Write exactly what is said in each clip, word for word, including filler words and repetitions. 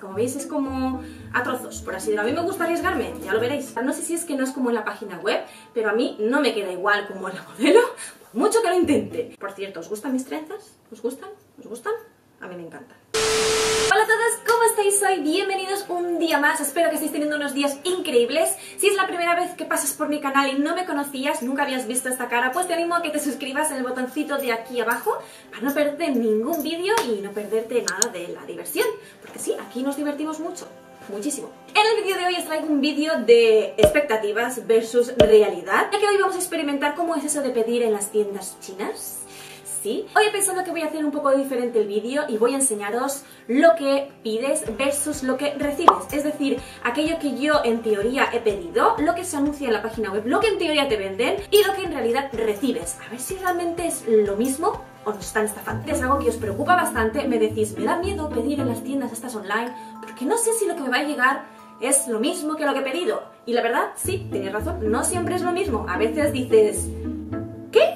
como veis es como a trozos, por así decirlo. A mí me gusta arriesgarme, ya lo veréis. No sé si es que no es como en la página web, pero a mí no me queda igual como en la modelo, por mucho que lo intente. Por cierto, ¿os gustan mis trenzas? ¿Os gustan? ¿Os gustan? A mí me encantan. Hola a todos, ¿cómo estáis hoy? Bienvenidos un día más, espero que estéis teniendo unos días increíbles. Si es la primera vez que pasas por mi canal y no me conocías, nunca habías visto esta cara, pues te animo a que te suscribas en el botoncito de aquí abajo para no perderte ningún vídeo y no perderte nada de la diversión, porque sí, aquí nos divertimos mucho. Muchísimo. En el vídeo de hoy os traigo un vídeo de expectativas versus realidad, ya que hoy vamos a experimentar cómo es eso de pedir en las tiendas chinas. Sí. Hoy he pensado que voy a hacer un poco diferente el vídeo y voy a enseñaros lo que pides versus lo que recibes. Es decir, aquello que yo en teoría he pedido, lo que se anuncia en la página web, lo que en teoría te venden y lo que en realidad recibes. A ver si realmente es lo mismo o nos están estafando. Es algo que os preocupa bastante, me decís, me da miedo pedir en las tiendas estas online porque no sé si lo que me va a llegar es lo mismo que lo que he pedido. Y la verdad, sí, tienes razón, no siempre es lo mismo. A veces dices, ¿qué?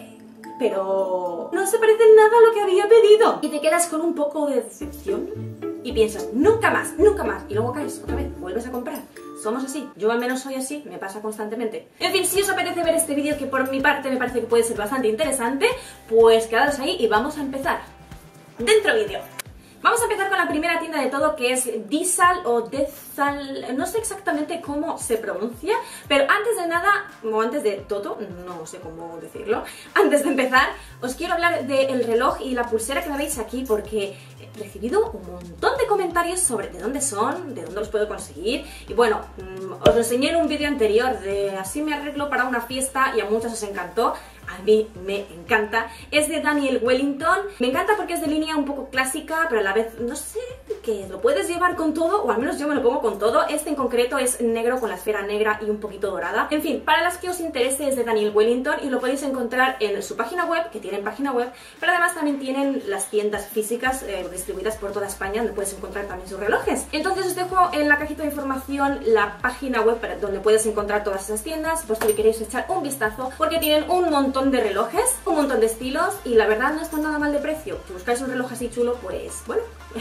Pero no se parece en nada a lo que había pedido. Y te quedas con un poco de decepción y piensas, nunca más, nunca más. Y luego caes otra vez, vuelves a comprar. Somos así, yo al menos soy así, me pasa constantemente. En fin, si os apetece ver este vídeo, que por mi parte me parece que puede ser bastante interesante, pues quedaros ahí y vamos a empezar. Dentro vídeo. Vamos a empezar con la primera tienda de todo, que es Dizal o Dezal, no sé exactamente cómo se pronuncia, pero antes de nada, o antes de todo, no sé cómo decirlo, antes de empezar, os quiero hablar del reloj y la pulsera que me veis aquí, porque he recibido un montón de comentarios sobre de dónde son, de dónde los puedo conseguir, y bueno, os lo enseñé en un vídeo anterior de así me arreglo para una fiesta y a muchos os encantó. A mí me encanta, es de Daniel Wellington, me encanta porque es de línea un poco clásica, pero a la vez, no sé, que lo puedes llevar con todo, o al menos yo me lo pongo con todo. Este en concreto es negro con la esfera negra y un poquito dorada. En fin, para las que os interese es de Daniel Wellington y lo podéis encontrar en su página web, que tienen página web, pero además también tienen las tiendas físicas eh, distribuidas por toda España, donde puedes encontrar también sus relojes. Entonces os dejo en la cajita de información la página web donde puedes encontrar todas esas tiendas, pues si queréis echar un vistazo, porque tienen un montón de relojes, un montón de estilos y la verdad no están nada mal de precio. Si buscáis un reloj así chulo, pues bueno,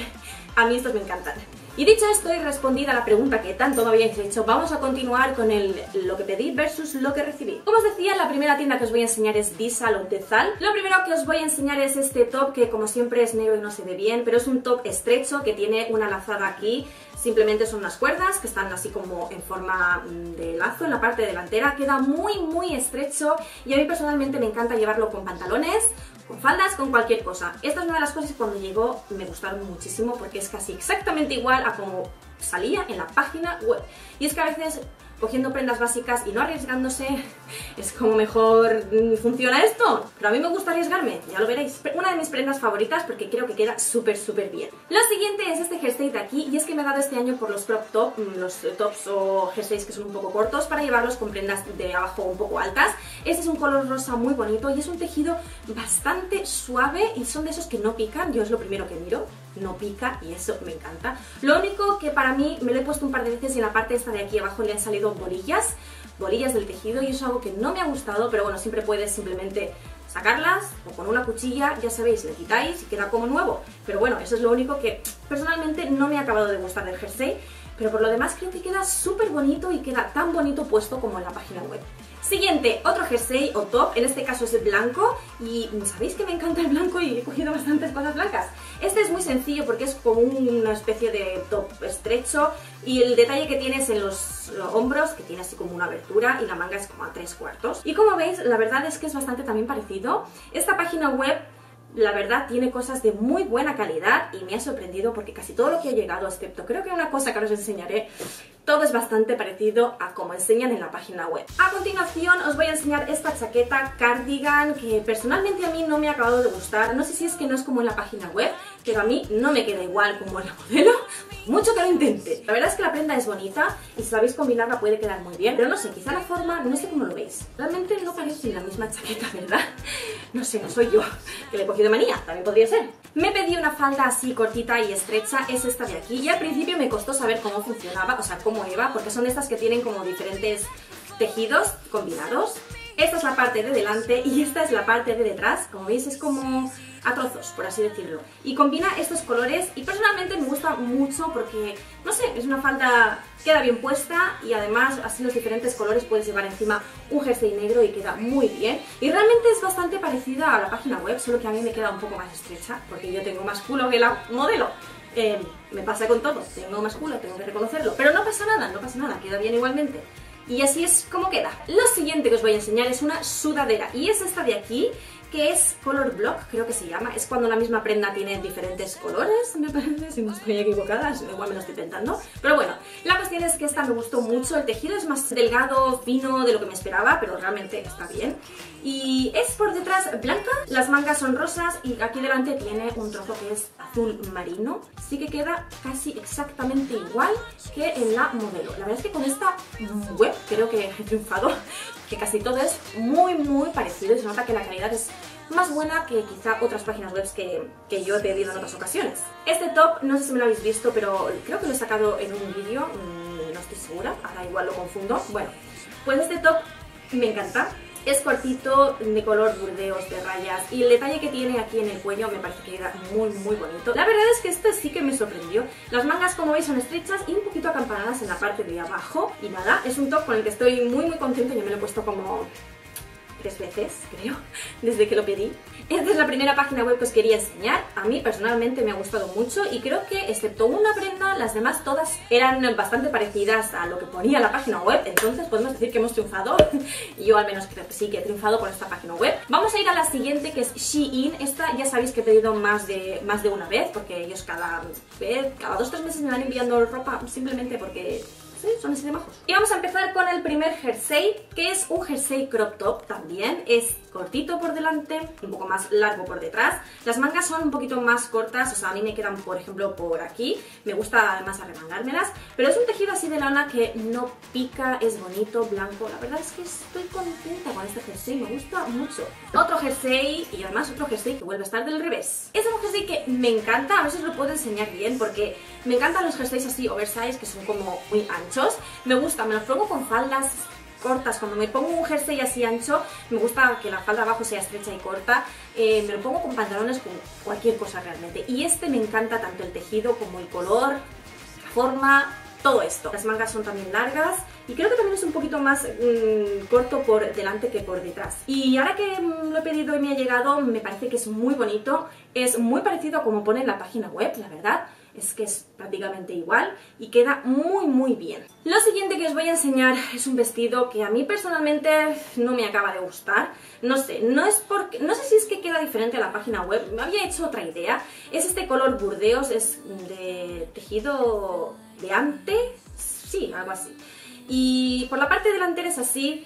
a mí estos me encantan. Y dicho esto y respondida a la pregunta que tanto me habíais hecho, vamos a continuar con el lo que pedí versus lo que recibí. Como os decía, la primera tienda que os voy a enseñar es Dizal o Dezal. Lo primero que os voy a enseñar es este top, que como siempre es negro y no se ve bien, pero es un top estrecho que tiene una lazada aquí. Simplemente son unas cuerdas que están así como en forma de lazo en la parte delantera. Queda muy muy estrecho y a mí personalmente me encanta llevarlo con pantalones, con faldas, con cualquier cosa. Esta es una de las cosas que cuando llegó me gustaron muchísimo porque es casi exactamente igual a como salía en la página web. Y es que a veces cogiendo prendas básicas y no arriesgándose es como mejor funciona esto, pero a mí me gusta arriesgarme, ya lo veréis. Una de mis prendas favoritas porque creo que queda súper súper bien. Lo siguiente es este jersey de aquí, y es que me he dado este año por los crop top, los tops o jerseys que son un poco cortos, para llevarlos con prendas de abajo un poco altas. Este es un color rosa muy bonito y es un tejido bastante suave y son de esos que no pican, yo es lo primero que miro. No pica y eso me encanta. Lo único que para mí me lo he puesto un par de veces y en la parte esta de aquí abajo le han salido bolillas, bolillas del tejido, y eso es algo que no me ha gustado, pero bueno, siempre puedes simplemente sacarlas o con una cuchilla, ya sabéis, le quitáis y queda como nuevo. Pero bueno, eso es lo único que personalmente no me ha acabado de gustar del jersey, pero por lo demás creo que queda súper bonito y queda tan bonito puesto como en la página web. Siguiente, otro jersey o top, en este caso es el blanco, y sabéis que me encanta el blanco y he cogido bastantes cosas blancas. Este es muy sencillo porque es como una especie de top estrecho y el detalle que tienes en los, los hombros, que tiene así como una abertura, y la manga es como a tres cuartos. Y como veis, la verdad es que es bastante también parecido. Esta página web, la verdad, tiene cosas de muy buena calidad y me ha sorprendido porque casi todo lo que ha llegado, excepto creo que una cosa que ahora os enseñaré, todo es bastante parecido a como enseñan en la página web. A continuación os voy a enseñar esta chaqueta cardigan que personalmente a mí no me ha acabado de gustar. No sé si es que no es como en la página web, pero a mí no me queda igual como en la modelo, mucho que lo intente. La verdad es que la prenda es bonita y si sabéis combinarla puede quedar muy bien, pero no sé, quizá la forma, no sé cómo lo veis. Realmente no parece la misma chaqueta, ¿verdad? No sé, no soy yo, que le he cogido manía, también podría ser. Me pedí una falda así cortita y estrecha, es esta de aquí, y al principio me costó saber cómo funcionaba, o sea, cómo iba, porque son estas que tienen como diferentes tejidos combinados. Esta es la parte de delante y esta es la parte de detrás. Como veis es como a trozos, por así decirlo. Y combina estos colores y personalmente me gusta mucho porque, no sé, es una falda, queda bien puesta y además así los diferentes colores puedes llevar encima un jersey negro y queda muy bien. Y realmente es bastante parecida a la página web, solo que a mí me queda un poco más estrecha porque yo tengo más culo que la modelo. Eh, me pasa con todo, tengo más culo, tengo que reconocerlo, pero no pasa nada, no pasa nada, queda bien igualmente. Y así es como queda. Lo siguiente que os voy a enseñar es una sudadera y es esta de aquí, que es Color Block, creo que se llama. Es cuando la misma prenda tiene diferentes colores, me parece, si no estoy equivocada, igual me lo estoy intentando. Pero bueno, la cuestión es que esta me gustó mucho, el tejido es más delgado, fino de lo que me esperaba, pero realmente está bien. Y es por detrás blanca, las mangas son rosas y aquí delante tiene un trozo que es azul marino. Sí que queda casi exactamente igual que en la modelo. La verdad es que con esta web creo que he triunfado, que casi todo es muy muy parecido y se nota que la calidad es más buena que quizá otras páginas web que, que yo he pedido en otras ocasiones. Este top, no sé si me lo habéis visto, pero creo que lo he sacado en un vídeo, mmm, no estoy segura, ahora igual lo confundo. Bueno, pues este top me encanta. Es cortito, de color burdeos, de rayas, y el detalle que tiene aquí en el cuello me parece que queda muy muy bonito. La verdad es que este sí que me sorprendió. Las mangas, como veis, son estrechas y un poquito acampanadas en la parte de abajo. Y nada, es un top con el que estoy muy muy contenta. Yo me lo he puesto como tres veces, creo, desde que lo pedí. Esta es la primera página web que os quería enseñar. A mí personalmente me ha gustado mucho y creo que excepto una prenda, las demás todas eran bastante parecidas a lo que ponía la página web, entonces podemos decir que hemos triunfado. Yo al menos creo que sí que he triunfado con esta página web. Vamos a ir a la siguiente, que es Shein. Esta ya sabéis que he pedido más de, más de una vez, porque ellos cada vez, cada dos o tres meses me van enviando ropa simplemente porque sí, son así de majos. Y vamos a empezar con el primer jersey, que es un jersey crop top también. Es cortito por delante, un poco más largo por detrás. Las mangas son un poquito más cortas, o sea, a mí me quedan, por ejemplo, por aquí. Me gusta además arremangármelas, pero es un tejido así de lana que no pica, es bonito, blanco. La verdad es que estoy contenta con este jersey, me gusta mucho. Otro jersey, y además otro jersey que vuelve a estar del revés. Es un jersey que me encanta, a ver si os lo puedo enseñar bien, porque me encantan los jerseys así oversize, que son como muy anchos. Me gusta, me los pongo con faldas cortas. Cuando me pongo un jersey así ancho, me gusta que la falda abajo sea estrecha y corta. Eh, me lo pongo con pantalones, con cualquier cosa realmente. Y este me encanta tanto el tejido como el color, la forma, todo esto. Las mangas son también largas y creo que también es un poquito más mmm, corto por delante que por detrás. Y ahora que mmm, lo he pedido y me ha llegado, me parece que es muy bonito. Es muy parecido a como pone en la página web, la verdad. Es que es prácticamente igual y queda muy muy bien. Lo siguiente que os voy a enseñar es un vestido que a mí personalmente no me acaba de gustar. No sé, no es porque, no sé si es que queda diferente a la página web, me había hecho otra idea. Es este color burdeos, es de tejido de ante, sí, algo así. Y por la parte delantera es así.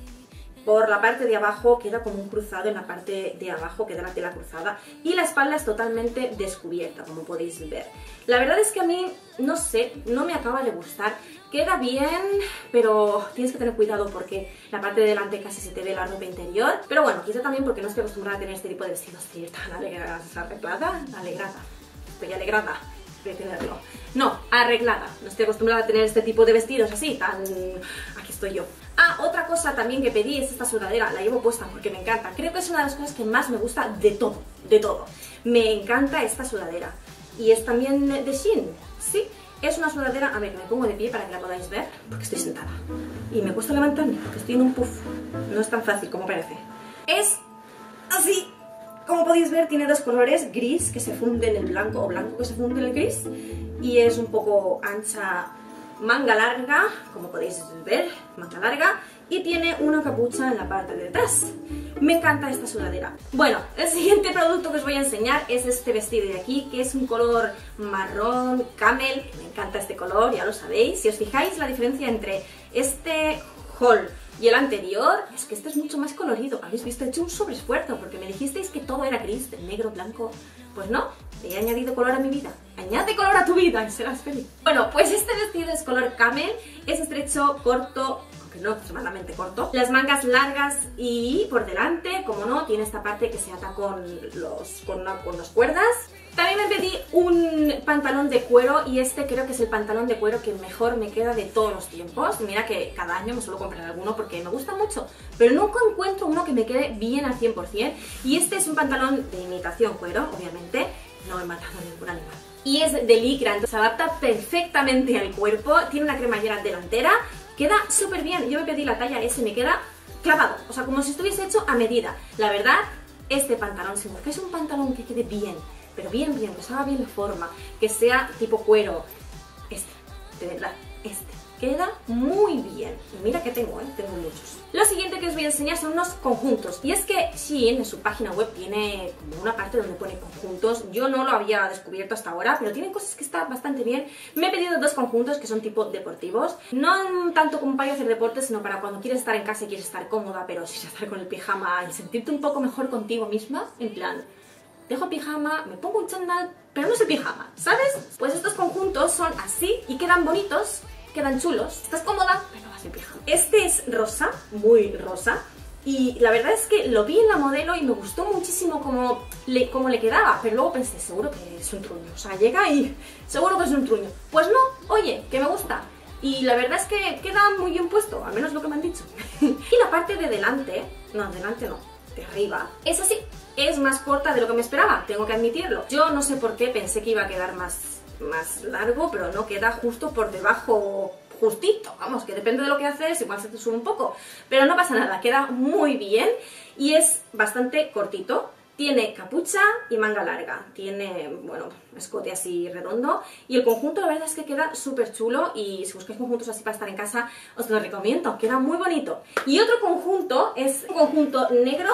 Por la parte de abajo queda como un cruzado en la parte de abajo, queda la tela cruzada y la espalda es totalmente descubierta, como podéis ver. La verdad es que a mí, no sé, no me acaba de gustar. Queda bien, pero tienes que tener cuidado porque la parte de delante casi se te ve la ropa interior. Pero bueno, quizá también porque no estoy acostumbrada a tener este tipo de vestidos así tan alegrada, arreglada, alegrada, estoy alegrada de tenerlo. No, arreglada. No estoy acostumbrada a tener este tipo de vestidos así, tan... Aquí estoy yo. Ah, otra cosa también que pedí es esta sudadera. La llevo puesta porque me encanta. Creo que es una de las cosas que más me gusta de todo, de todo. Me encanta esta sudadera. Y es también de Shein, sí. Es una sudadera, a ver, me pongo de pie para que la podáis ver, porque estoy sentada. Y me cuesta levantarme, porque estoy en un puff. No es tan fácil como parece. Es así. Como podéis ver, tiene dos colores, gris que se funde en el blanco o blanco que se funde en el gris. Y es un poco ancha, manga larga, como podéis ver, manga larga. Y tiene una capucha en la parte de atrás. Me encanta esta sudadera. Bueno, el siguiente producto que os voy a enseñar es este vestido de aquí, que es un color marrón camel. Me encanta este color, ya lo sabéis. Si os fijáis la diferencia entre este haul y el anterior, es que este es mucho más colorido. Habéis visto, he hecho un sobreesfuerzo porque me dijisteis que todo era gris, de negro, blanco. Pues no, he añadido color a mi vida. Añade color a tu vida y serás feliz. Bueno, pues este vestido es color camel, es estrecho, corto, aunque no extremadamente corto. Las mangas largas y por delante, como no, tiene esta parte que se ata con los con, una, con las cuerdas. También me pedí un pantalón de cuero y este creo que es el pantalón de cuero que mejor me queda de todos los tiempos. Mira que cada año me suelo comprar alguno porque me gusta mucho, pero nunca encuentro uno que me quede bien al cien por cien. Y este es un pantalón de imitación cuero, obviamente, no he matado a ningún animal. Y es de licra, entonces se adapta perfectamente al cuerpo, tiene una cremallera delantera, queda súper bien. Yo me pedí la talla S y me queda clavado, o sea, como si estuviese hecho a medida. La verdad, este pantalón, si buscáis un pantalón que quede bien, pero bien, bien, que se haga bien la forma, que sea tipo cuero, este, de verdad, este, queda muy bien. Y mira que tengo, ¿eh? Tengo muchos. Lo siguiente que os voy a enseñar son unos conjuntos. Y es que Shein en su página web tiene como una parte donde pone conjuntos. Yo no lo había descubierto hasta ahora, pero tiene cosas que están bastante bien. Me he pedido dos conjuntos que son tipo deportivos. No tanto como para ir a hacer deporte, sino para cuando quieres estar en casa y quieres estar cómoda, pero sin estar con el pijama y sentirte un poco mejor contigo misma. En plan, dejo el pijama, me pongo un chándal, pero no es el pijama, ¿sabes? Pues estos conjuntos son así y quedan bonitos, quedan chulos. Estás cómoda, pero no vas en pijama. Este es rosa, muy rosa, y la verdad es que lo vi en la modelo y me gustó muchísimo cómo le, cómo le quedaba, pero luego pensé, seguro que es un truño. O sea, llega y seguro que es un truño. Pues no, oye, que me gusta. Y la verdad es que queda muy bien puesto, al menos lo que me han dicho. Y la parte de delante, no, delante no, de arriba, es así. Es más corta de lo que me esperaba, tengo que admitirlo. Yo no sé por qué pensé que iba a quedar más, más largo, pero no, queda justo por debajo, justito. Vamos, que depende de lo que haces, igual se te sube un poco. Pero no pasa nada, queda muy bien y es bastante cortito. Tiene capucha y manga larga, tiene, bueno, escote así redondo y el conjunto la verdad es que queda súper chulo y si buscáis conjuntos así para estar en casa os lo recomiendo, queda muy bonito. Y otro conjunto es un conjunto negro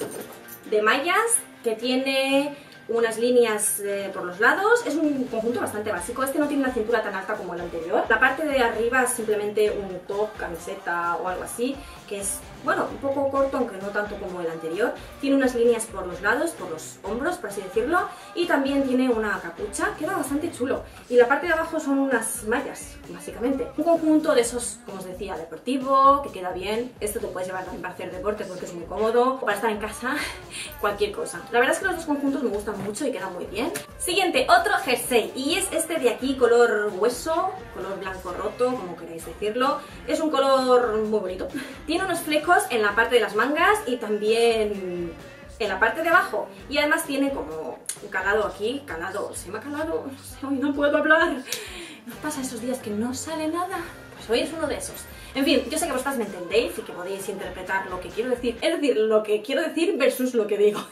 de mallas que tiene unas líneas eh, por los lados. Es un conjunto bastante básico, este no tiene una cintura tan alta como el anterior. La parte de arriba es simplemente un top, camiseta o algo así, que es, bueno, un poco corto, aunque no tanto como el anterior. Tiene unas líneas por los lados, por los hombros, por así decirlo, y también tiene una capucha, queda bastante chulo. Y la parte de abajo son unas mallas, básicamente. Un conjunto de esos, como os decía, deportivo, que queda bien. Esto te puedes llevar también para hacer deporte porque es muy cómodo, o para estar en casa, cualquier cosa. La verdad es que los dos conjuntos me gustan mucho y quedan muy bien. Siguiente, otro jersey, y es este de aquí, color hueso, color blanco roto, como queráis decirlo. Es un color muy bonito. Tiene unos flecos en la parte de las mangas y también en la parte de abajo, y además tiene como un calado aquí, calado, ¿se me ha calado? No sé, hoy no puedo hablar. ¿No pasa esos días que no sale nada? Pues hoy es uno de esos. En fin, yo sé que vosotras me entendéis y que podéis interpretar lo que quiero decir, es decir, lo que quiero decir versus lo que digo.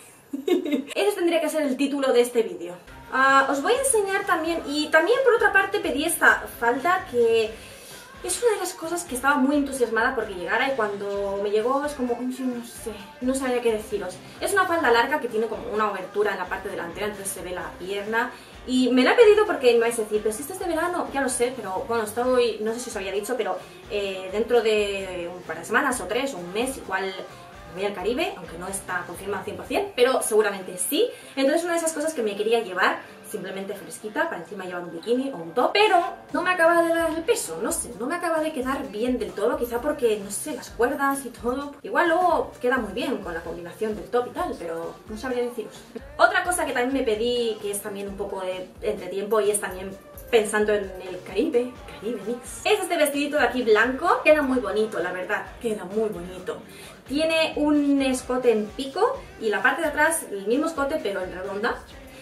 Ese tendría que ser el título de este vídeo. Uh, os voy a enseñar también, y también por otra parte pedí esta falda que es una de las cosas que estaba muy entusiasmada porque llegara, y cuando me llegó es como, no sé, no sabía qué deciros. Es una falda larga que tiene como una abertura en la parte delantera, entonces se ve la pierna. Y me la he pedido porque me vais a decir, pero si esto es de verano, ya lo sé, pero bueno, estoy, no sé si os había dicho, pero eh, dentro de un par de semanas o tres o un mes igual voy al Caribe, aunque no está confirmado al cien por cien, pero seguramente sí. Entonces una de esas cosas que me quería llevar, simplemente fresquita, para encima llevar un bikini o un top, pero no me acaba de dar el peso, no sé, no me acaba de quedar bien del todo, quizá porque, no sé, las cuerdas y todo. Igual luego queda muy bien con la combinación del top y tal, pero no sabría deciros. Otra cosa que también me pedí, que es también un poco de entretiempo y es también pensando en el Caribe, Caribe Mix, es este vestidito de aquí blanco. Queda muy bonito, la verdad, queda muy bonito. Tiene un escote en pico y la parte de atrás el mismo escote pero en redonda.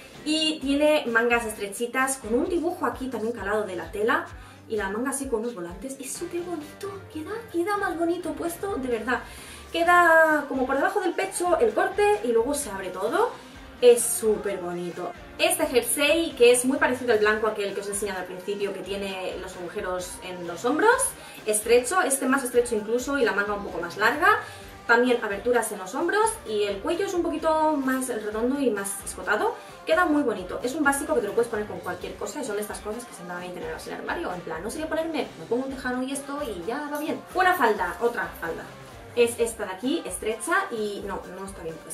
Y tiene mangas estrechitas con un dibujo aquí también calado de la tela. Y la manga así con unos volantes. Es súper bonito, queda, queda más bonito puesto, de verdad. Queda como por debajo del pecho el corte y luego se abre todo. Es súper bonito. Este jersey, que es muy parecido al blanco aquel que os he enseñado al principio, que tiene los agujeros en los hombros, estrecho, este más estrecho incluso y la manga un poco más larga. También aberturas en los hombros y el cuello es un poquito más redondo y más escotado. Queda muy bonito. Es un básico que te lo puedes poner con cualquier cosa y son de estas cosas que se me va bien tenerlas en el armario. En plan, no sé qué ponerme, me pongo un tejano y esto y ya va bien. Una falda, otra falda. Es esta de aquí, estrecha y no, no está bien puesta.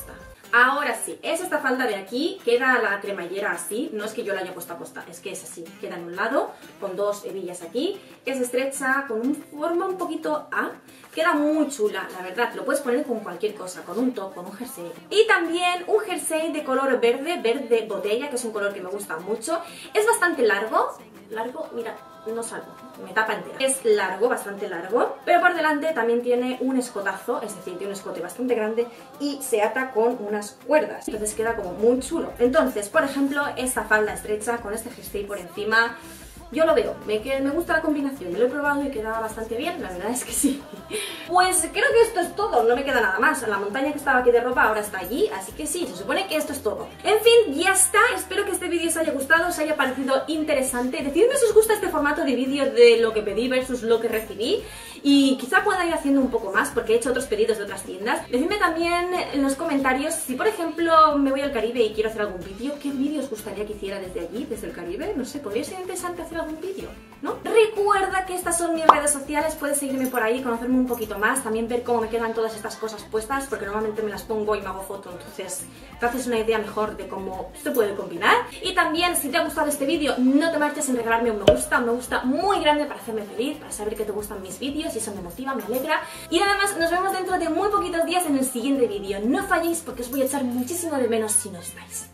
Ahora sí, es esta falda de aquí, queda la cremallera así, no es que yo la haya puesto a posta, es que es así, queda en un lado, con dos hebillas aquí, es estrecha, con una forma un poquito A, queda muy chula, la verdad, lo puedes poner con cualquier cosa, con un top, con un jersey. Y también un jersey de color verde, verde botella, que es un color que me gusta mucho, es bastante largo, largo, mira, no salgo, me tapa entera. Es largo, bastante largo, pero por delante también tiene un escotazo, es decir, tiene un escote bastante grande y se ata con unas cuerdas, entonces queda como muy chulo. Entonces, por ejemplo, esta falda estrecha con este jersey por encima, yo lo veo, me, que, me gusta la combinación, me lo he probado y queda bastante bien, la verdad es que sí. Pues creo que esto es todo, no me queda nada más. La montaña que estaba aquí de ropa ahora está allí, así que sí, se supone que esto es todo. En fin, ya está, espero que este vídeo os haya gustado, os haya parecido interesante. Decidme si os gusta este formato de vídeo de lo que pedí versus lo que recibí. Y quizá pueda ir haciendo un poco más porque he hecho otros pedidos de otras tiendas. Decidme también en los comentarios si, por ejemplo, me voy al Caribe y quiero hacer algún vídeo, ¿qué vídeo os gustaría que hiciera desde allí, desde el Caribe? No sé, podría ser interesante hacer algún vídeo, ¿no? Recuerda que estas son mis redes sociales, puedes seguirme por ahí, conocerme un poquito más, también ver cómo me quedan todas estas cosas puestas, porque normalmente me las pongo y me hago foto, entonces te haces una idea mejor de cómo se puede combinar. Y también, si te ha gustado este vídeo, no te marches en regalarme un me gusta, un me gusta muy grande para hacerme feliz, para saber que te gustan mis vídeos y eso me motiva, me alegra. Y nada más, nos vemos dentro de muy poquitos días en el siguiente vídeo. No falléis porque os voy a echar muchísimo de menos si no estáis.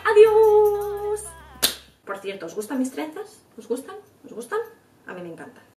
¡Adiós! Por cierto, ¿os gustan mis trenzas? ¿Os gustan? ¿Os gustan? A mí me encantan.